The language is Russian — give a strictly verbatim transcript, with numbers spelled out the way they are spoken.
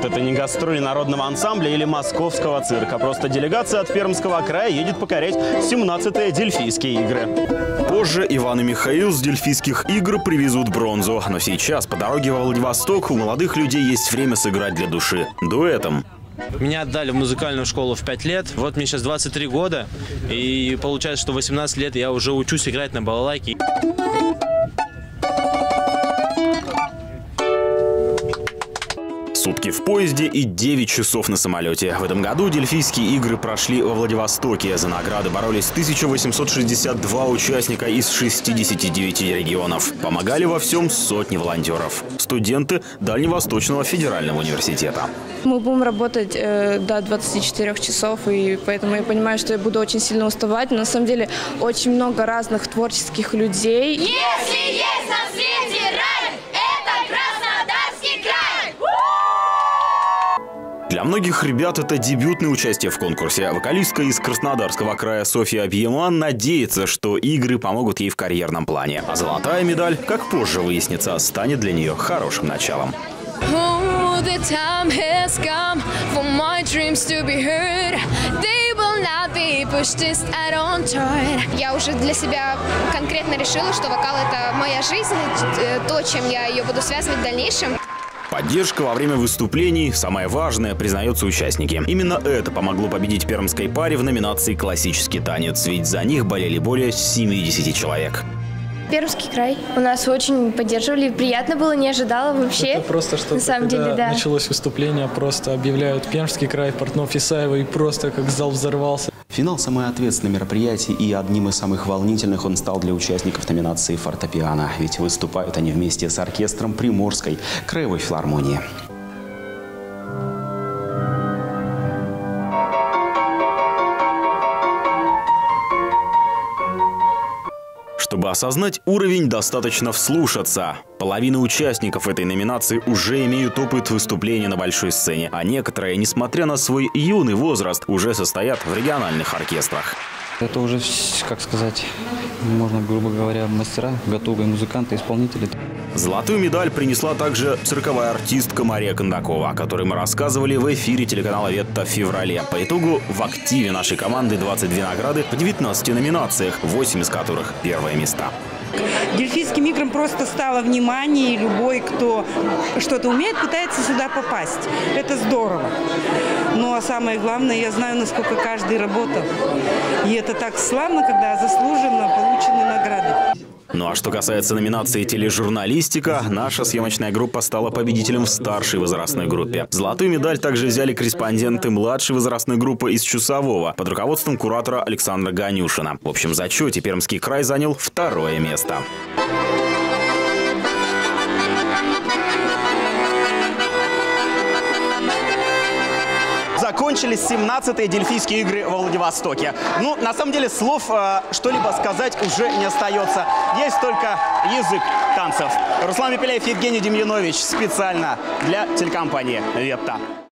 Это не гастроли народного ансамбля или московского цирка. Просто делегация от Пермского края едет покорять семнадцатые Дельфийские игры. Позже Иван и Михаил с Дельфийских игр привезут бронзу. Но сейчас по дороге во Владивосток у молодых людей есть время сыграть для души дуэтом. Меня отдали в музыкальную школу в пять лет. Вот мне сейчас двадцать три года. И получается, что восемнадцать лет я уже учусь играть на балалайке. Сутки в поезде и девять часов на самолете. В этом году Дельфийские игры прошли во Владивостоке. За награды боролись тысяча восемьсот шестьдесят два участника из шестидесяти девяти регионов. Помогали во всем сотни волонтеров. Студенты Дальневосточного федерального университета. Мы будем работать э, до двадцати четырёх часов, и поэтому я понимаю, что я буду очень сильно уставать. Но на самом деле очень много разных творческих людей. Если есть на свете рай, это Краснодарский край! Для многих ребят это дебютное участие в конкурсе. Вокалистка из Краснодарского края Софья Абьеман надеется, что игры помогут ей в карьерном плане. А золотая медаль, как позже выяснится, станет для нее хорошим началом. Я уже для себя конкретно решила, что вокал – это моя жизнь, то, чем я ее буду связывать в дальнейшем. Поддержка во время выступлений – самое важное, признаются участники. Именно это помогло победить пермской паре в номинации «Классический танец», ведь за них болели более семидесяти человек. Пермский край. У нас очень поддерживали, приятно было, не ожидала вообще. Это просто что на самом деле, да. Началось выступление, просто объявляют Пермский край, Портнов, Исаева, и просто как зал взорвался. Финал – самое ответственное мероприятие, и одним из самых волнительных он стал для участников номинации «Фортепиано». Ведь выступают они вместе с оркестром Приморской краевой филармонии. Чтобы осознать уровень, достаточно вслушаться. Половина участников этой номинации уже имеют опыт выступления на большой сцене, а некоторые, несмотря на свой юный возраст, уже состоят в региональных оркестрах. Это уже, как сказать, можно, грубо говоря, мастера, готовые музыканты, исполнители. Золотую медаль принесла также цирковая артистка Мария Кондакова, о которой мы рассказывали в эфире телеканала «Ветта» в феврале. По итогу в активе нашей команды двадцать две награды в девятнадцати номинациях, восемь из которых первые места. Дельфийским играм просто стало внимание, и любой, кто что-то умеет, пытается сюда попасть. Это здорово. Ну а самое главное, я знаю, насколько каждый работал. И это так славно, когда заслуженно получены награды. Ну а что касается номинации «Тележурналистика», наша съемочная группа стала победителем в старшей возрастной группе. Золотую медаль также взяли корреспонденты младшей возрастной группы из Чусового под руководством куратора Александра Ганюшина. В общем зачете Пермский край занял второе место. Закончились семнадцатые Дельфийские игры во Владивостоке. Ну, на самом деле, слов э, что-либо сказать уже не остается. Есть только язык танцев. Руслан Мепеляев, Евгений Демьянович. Специально для телекомпании «Ветта».